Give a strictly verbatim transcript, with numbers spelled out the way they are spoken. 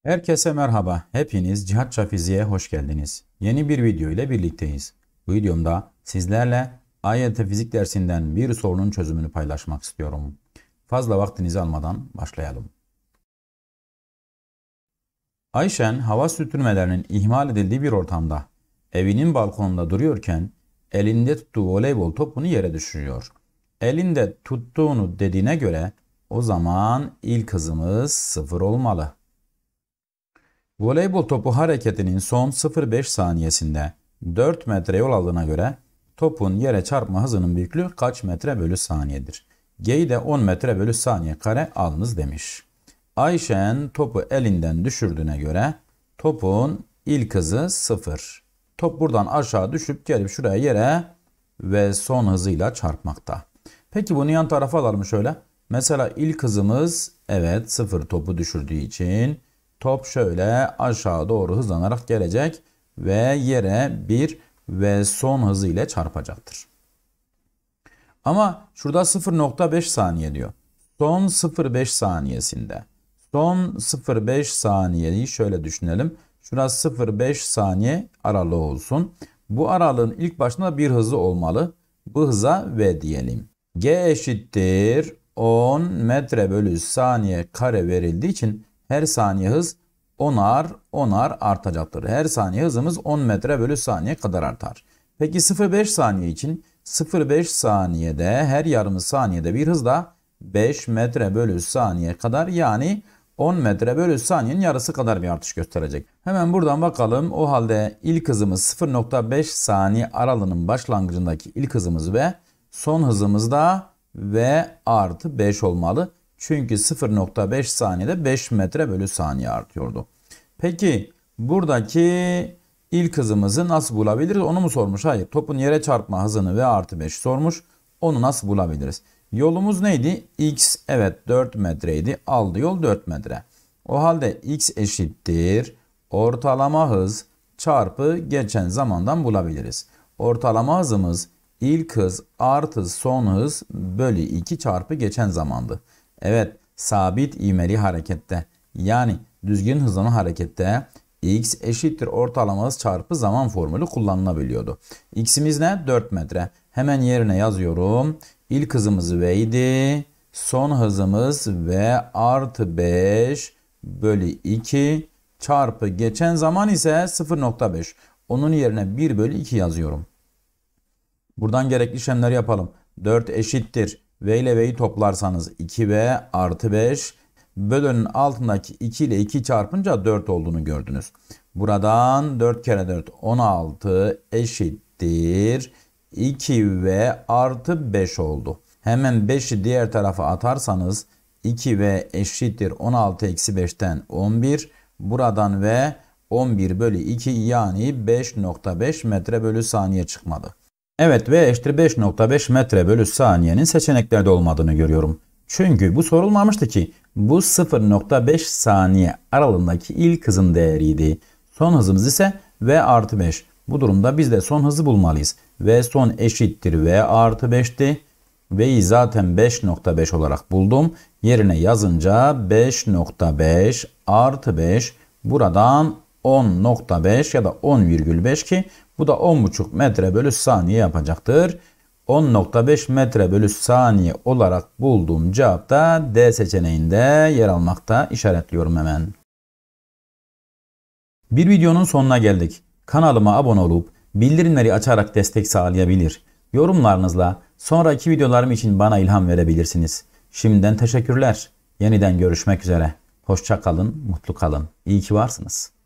Herkese merhaba. Hepiniz Cihatça Fiziğe hoş geldiniz. Yeni bir video ile birlikteyiz. Bu videomda sizlerle A Y T fizik dersinden bir sorunun çözümünü paylaşmak istiyorum. Fazla vaktinizi almadan başlayalım. Ayşen hava sürtünmelerinin ihmal edildiği bir ortamda evinin balkonunda duruyorken elinde tuttuğu voleybol topunu yere düşürüyor. Elinde tuttuğunu dediğine göre o zaman ilk hızımız sıfır olmalı. Voleybol topu hareketinin son sıfır virgül beş saniyesinde dört metre yol aldığına göre topun yere çarpma hızının büyüklüğü kaç metre bölü saniyedir? G'yi de on metre bölü saniye kare alınız demiş. Ayşen topu elinden düşürdüğüne göre topun ilk hızı sıfır. Top buradan aşağı düşüp gelip şuraya yere ve son hızıyla çarpmakta. Peki bunu yan tarafa alalım şöyle. Mesela ilk hızımız evet sıfır topu düşürdüğü için top şöyle aşağı doğru hızlanarak gelecek ve yere bir ve son hızı ile çarpacaktır. Ama şurada sıfır nokta beş saniye diyor. Son sıfır virgül beş saniyesinde. Son sıfır virgül beş saniyeyi şöyle düşünelim. Şurası sıfır virgül beş saniye aralığı olsun. Bu aralığın ilk başında bir hızı olmalı. Bu hıza V diyelim. G eşittir on metre bölü saniye kare verildiği için her saniye hız onar onar artacaktır. Her saniye hızımız on metre bölü saniye kadar artar. Peki sıfır virgül beş saniye için sıfır virgül beş saniyede her yarım saniyede bir hızla beş metre bölü saniye kadar yani on metre bölü saniyenin yarısı kadar bir artış gösterecek. Hemen buradan bakalım. O halde ilk hızımız sıfır nokta beş saniye aralığının başlangıcındaki ilk hızımız ve son hızımız da V artı beş olmalı. Çünkü sıfır nokta beş saniyede beş metre bölü saniye artıyordu. Peki buradaki ilk hızımızı nasıl bulabiliriz? Onu mu sormuş? Hayır. Topun yere çarpma hızını V artı beş sormuş. Onu nasıl bulabiliriz? Yolumuz neydi? X evet dört metreydi. Aldığı yol dört metre. O halde X eşittir ortalama hız çarpı geçen zamandan bulabiliriz. Ortalama hızımız ilk hız artı son hız bölü iki çarpı geçen zamandı. Evet, sabit ivmeli harekette yani düzgün hızlanan harekette x eşittir ortalama hız çarpı zaman formülü kullanılabiliyordu. X'imiz ne? dört metre. Hemen yerine yazıyorum. İlk hızımız V idi. Son hızımız V artı beş bölü iki çarpı geçen zaman ise sıfır nokta beş. Onun yerine bir bölü iki yazıyorum. Buradan gerekli işlemleri yapalım. dört eşittir. V ile V'yi toplarsanız iki V artı beş bölünün altındaki iki ile iki çarpınca dört olduğunu gördünüz. Buradan dört kere dört on altı eşittir iki V artı beş oldu. Hemen beşi diğer tarafa atarsanız iki V eşittir on altı eksi beşten on bir. Buradan V on bir bölü iki yani beş nokta beş metre bölü saniye çıkmadı. Evet V eşittir beş nokta beş metre bölü saniyenin seçeneklerde olmadığını görüyorum. Çünkü bu sorulmamıştı ki bu sıfır nokta beş saniye aralığındaki ilk hızın değeriydi. Son hızımız ise V artı beş. Bu durumda biz de son hızı bulmalıyız. V son eşittir V artı beş'ti. V'yi zaten beş nokta beş olarak buldum. Yerine yazınca beş nokta beş artı beş buradan on nokta beş ya da on virgül beş ki bu da on buçuk metre bölü saniye yapacaktır. on nokta beş metre bölü saniye olarak bulduğum cevap da D seçeneğinde yer almakta. İşaretliyorum hemen. Bir videonun sonuna geldik. Kanalıma abone olup bildirimleri açarak destek sağlayabilir. Yorumlarınızla sonraki videolarım için bana ilham verebilirsiniz. Şimdiden teşekkürler. Yeniden görüşmek üzere. Hoşça kalın, mutlu kalın. İyi ki varsınız.